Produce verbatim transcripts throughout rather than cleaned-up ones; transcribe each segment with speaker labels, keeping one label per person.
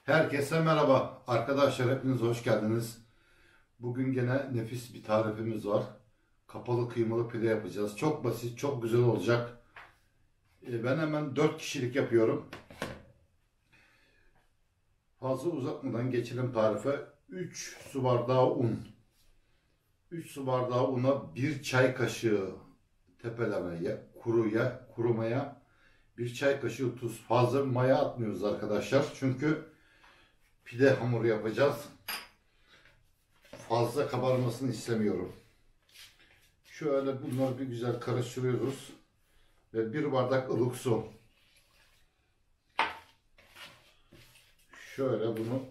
Speaker 1: Herkese merhaba arkadaşlar, hepiniz hoş geldiniz. Bugün gene nefis bir tarifimiz var. Kapalı kıymalı pide yapacağız. Çok basit, çok güzel olacak. Ben hemen dört kişilik yapıyorum. Fazla uzatmadan geçelim tarife. üç su bardağı un. üç su bardağı una bir çay kaşığı tepelemeye, kuruya, kurumaya bir çay kaşığı tuz. Fazla maya atmıyoruz arkadaşlar. Çünkü pide hamuru yapacağız. Fazla kabarmasını istemiyorum. Şöyle bunları bir güzel karıştırıyoruz. Ve bir bardak ılık su. Şöyle bunu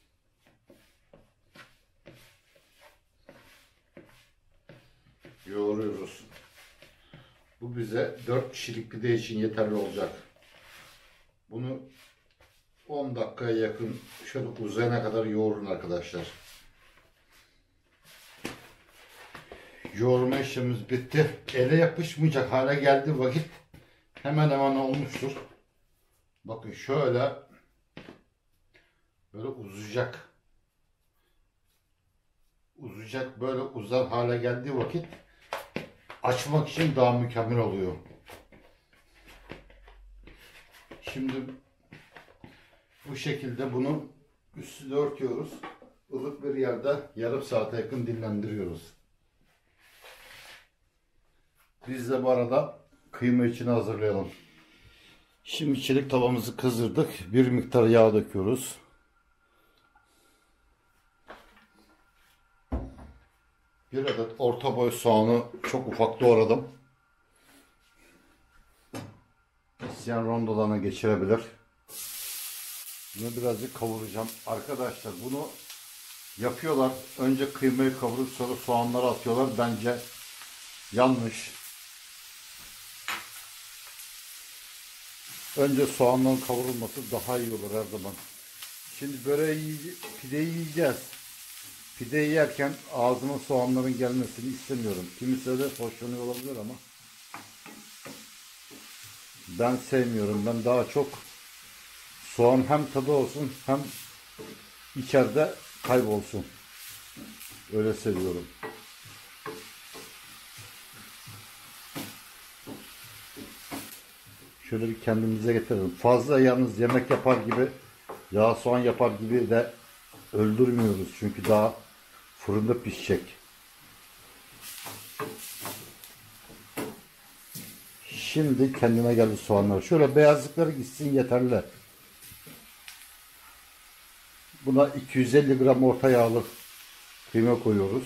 Speaker 1: yoğuruyoruz. Bu bize dört kişilik pide için yeterli olacak. Bunu on dakikaya yakın şöyle uzayana kadar yoğurun arkadaşlar. Yoğurma işlemimiz bitti. Ele yapışmayacak hale geldi vakit hemen hemen olmuştur. Bakın şöyle böyle uzayacak. Uzayacak, böyle uzar hale geldiği vakit açmak için daha mükemmel oluyor. Şimdi bu şekilde bunu üstüne örtüyoruz. Ilık bir yerde yarım saate yakın dinlendiriyoruz. Biz de bu arada kıyma için hazırlayalım. Şimdi çelik tavamızı kızdırdık. Bir miktar yağ döküyoruz. Bir adet orta boy soğanı çok ufak doğradım. İsteyen rondolarına geçirebilir. Bunu birazcık kavuracağım. Arkadaşlar bunu yapıyorlar. Önce kıymayı kavurup sonra soğanları atıyorlar. Bence yanlış. Önce soğanların kavrulması daha iyi olur her zaman. Şimdi böreği, pideyi yiyeceğiz. Pideyi yerken ağzıma soğanların gelmesini istemiyorum. Kimisi de hoşlanıyor olabilir ama ben sevmiyorum. Ben daha çok soğan hem tadı olsun hem içeride kaybolsun. Öyle seviyorum. Şöyle bir kendimize getirelim. Fazla yalnız yemek yapar gibi, yağ soğan yapar gibi de öldürmüyoruz. Çünkü daha fırında pişecek. Şimdi kendine geldi soğanlar. Şöyle beyazlıkları gitsin yeterli. Buna iki yüz elli gram orta yağlı kıyma koyuyoruz.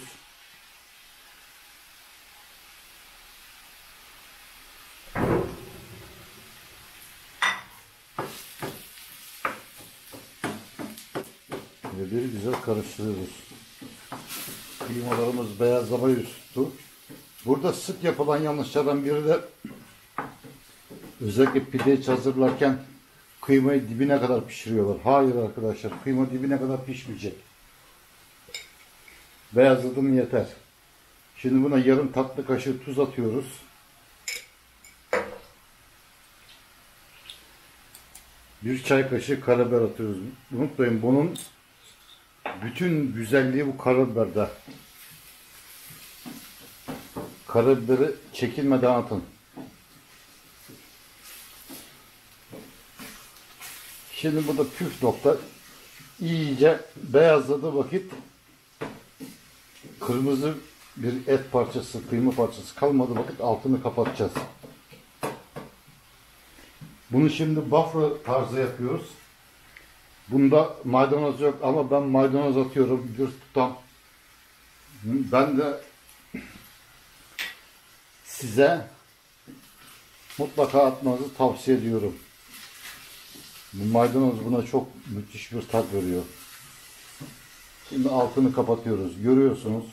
Speaker 1: Ve bir güzel karıştırıyoruz. Kıymalarımız beyazlama yüz tuttu. Burada sık yapılan yanlışlardan biri de özellikle pide hazırlarken kıymayı dibine kadar pişiriyorlar. Hayır arkadaşlar, kıyma dibine kadar pişmeyecek. Beyazladım yeter. Şimdi buna yarım tatlı kaşığı tuz atıyoruz. Bir çay kaşığı karabiber atıyoruz. Unutmayın, bunun bütün güzelliği bu karabiberde. Karabiberi çekilmeden atın. Şimdi burada püf nokta, iyice beyazladığı vakit kırmızı bir et parçası, kıyma parçası kalmadığı vakit altını kapatacağız. Bunu şimdi bafra tarzı yapıyoruz. Bunda maydanoz yok ama ben maydanoz atıyorum. Bir tutam. Ben de size mutlaka atmanızı tavsiye ediyorum. Bu maydanoz buna çok müthiş bir tat veriyor. Şimdi altını kapatıyoruz. Görüyorsunuz.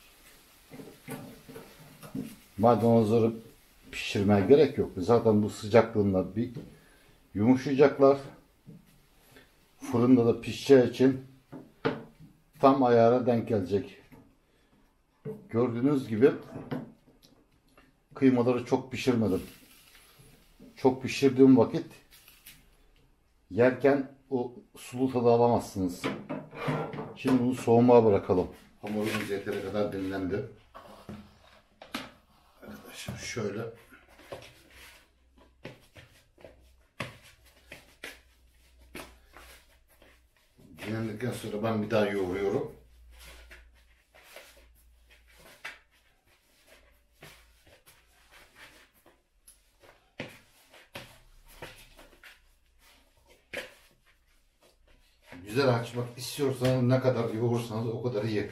Speaker 1: Maydanozları pişirmeye gerek yok. Zaten bu sıcaklığında bir yumuşayacaklar. Fırında da pişeceği için tam ayara denk gelecek. Gördüğünüz gibi kıymaları çok pişirmedim. Çok pişirdiğim vakit yerken o sulu tadı alamazsınız. Şimdi bunu soğumaya bırakalım. Hamurumuz yeteri kadar dinlendi. Arkadaşlar şöyle dinlendikten sonra ben bir daha yoğuruyorum. Güzel açmak istiyorsanız ne kadar yoğurursanız o kadar iyi.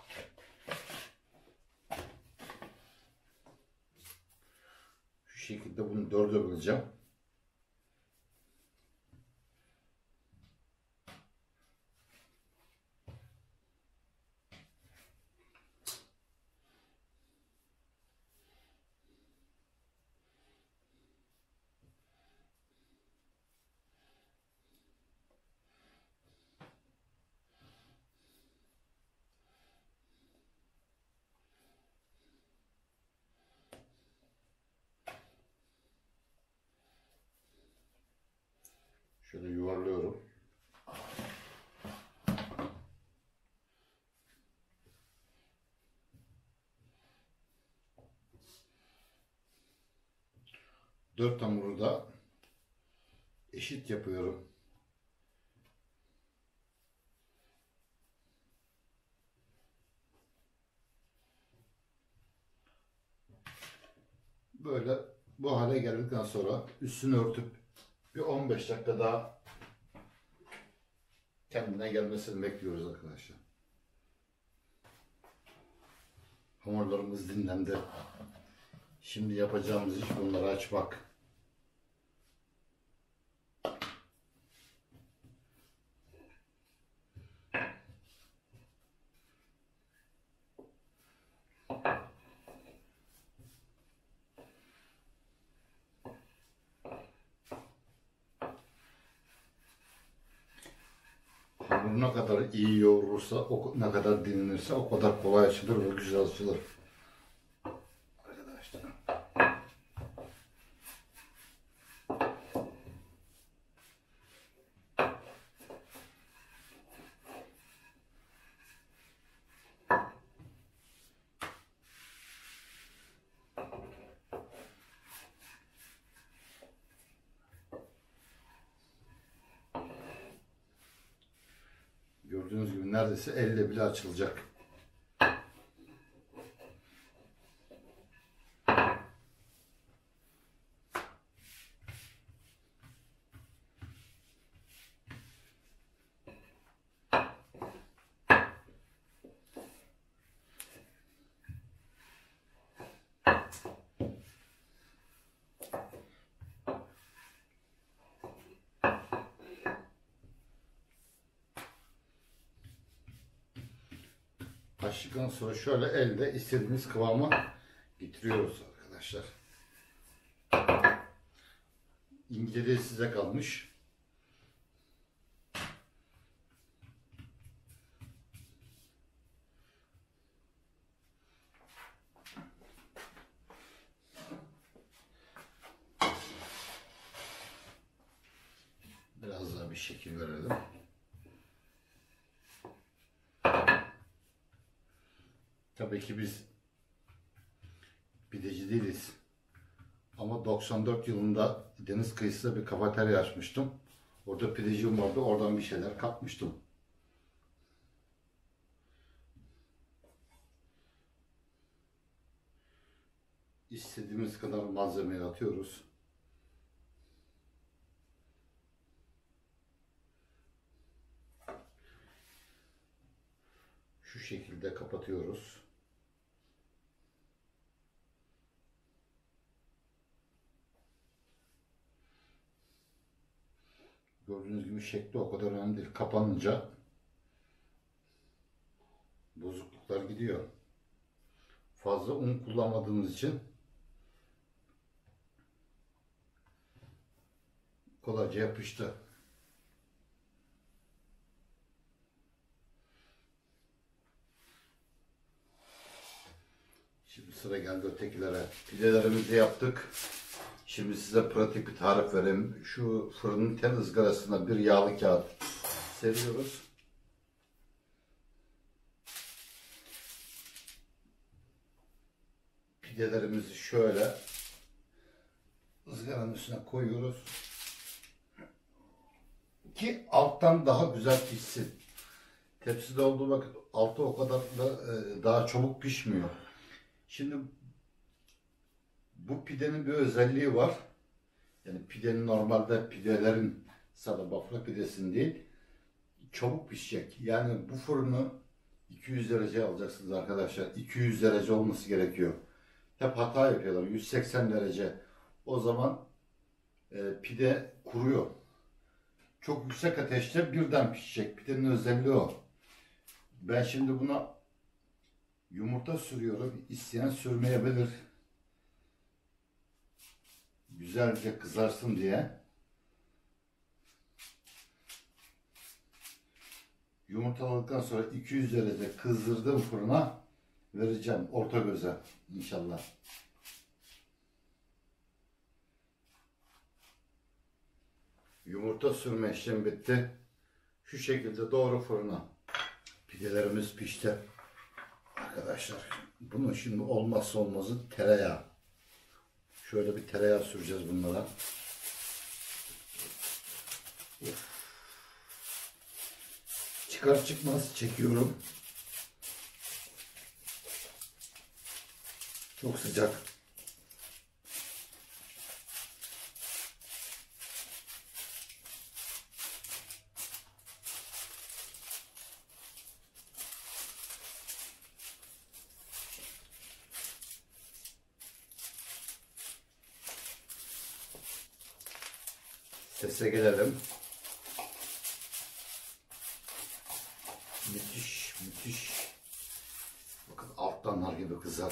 Speaker 1: Şu şekilde bunu dörde böleceğim. Şöyle yuvarlıyorum. Dört hamuru da eşit yapıyorum. Böyle bu hale geldikten sonra üstünü örtüp bir on beş dakika daha kendine gelmesini bekliyoruz arkadaşlar. Hamurlarımız dinlendi. Şimdi yapacağımız iş bunları açmak. Hamur ne kadar iyi yoğurursa, o, ne kadar dinlenirse o kadar kolay açılır ve güzel açılır. Arkadaşlar. Gördüğünüz gibi neredeyse elle bile açılacak. Açtıktan sonra şöyle elde istediğimiz kıvama getiriyoruz arkadaşlar. İnceliği size kalmış. Biraz daha bir şekil verelim. Tabii ki biz pideci değiliz. Ama doksan dört yılında deniz kıyısında bir kafeterya açmıştım. Orada pidecim vardı. Oradan bir şeyler kapmıştım. İstediğimiz kadar malzemeyi atıyoruz. Şu şekilde kapatıyoruz. Gördüğünüz gibi şekli o kadar önemli değil. Kapanınca bozukluklar gidiyor. Fazla un kullanmadığımız için kolayca yapıştı. Şimdi sıra geldi ötekilere. Pidelerimizi yaptık. Şimdi size pratik bir tarif vereyim. Şu fırının tel ızgarasına bir yağlı kağıt seriyoruz. Pidelerimizi şöyle ızgaranın üstüne koyuyoruz ki alttan daha güzel pişsin. Tepside olduğu vakit altı o kadar da e, daha çabuk pişmiyor. Şimdi bu pidenin bir özelliği var. Yani pidenin normalde pidelerin sadece bafra pidesinin değil, çabuk pişecek. Yani bu fırını iki yüz derece alacaksınız arkadaşlar. iki yüz derece olması gerekiyor. Hep hata yapıyorlar. yüz seksen derece. O zaman e, pide kuruyor. Çok yüksek ateşte birden pişecek. Pidenin özelliği o. Ben şimdi buna yumurta sürüyorum. İsteyen sürmeyebilir. Güzelce kızarsın diye. Yumurtaladıktan sonra iki yüz derece kızdırdığım fırına vereceğim. Orta göze inşallah. Yumurta sürme işlemi bitti. Şu şekilde doğru fırına. Pidelerimiz pişti. Arkadaşlar bunun şimdi olmazsa olmazı tereyağı. Şöyle bir tereyağı süreceğiz bunlara. Of. Çıkar çıkmaz çekiyorum. Çok sıcak. Sese gelelim. Müthiş, müthiş. Bakın alttan nar gibi kızardı.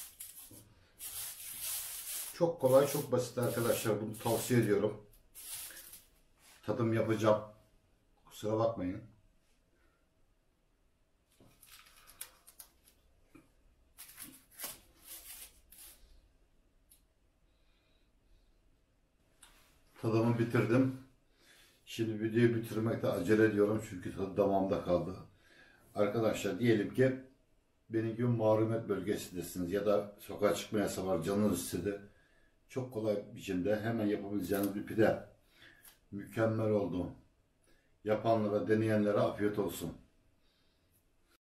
Speaker 1: Çok kolay, çok basit arkadaşlar. Bunu tavsiye ediyorum. Tadım yapacağım. Kusura bakmayın. Tadımı bitirdim. Şimdi videoyu bitirmekte acele ediyorum çünkü tadı damağımda kaldı. Arkadaşlar diyelim ki benim gibi mahrumet bölgesindesiniz ya da sokağa çıkma yasağı var, canınız istedi. Çok kolay biçimde hemen yapabileceğiniz bir pide. Mükemmel oldu. Yapanlara, deneyenlere afiyet olsun.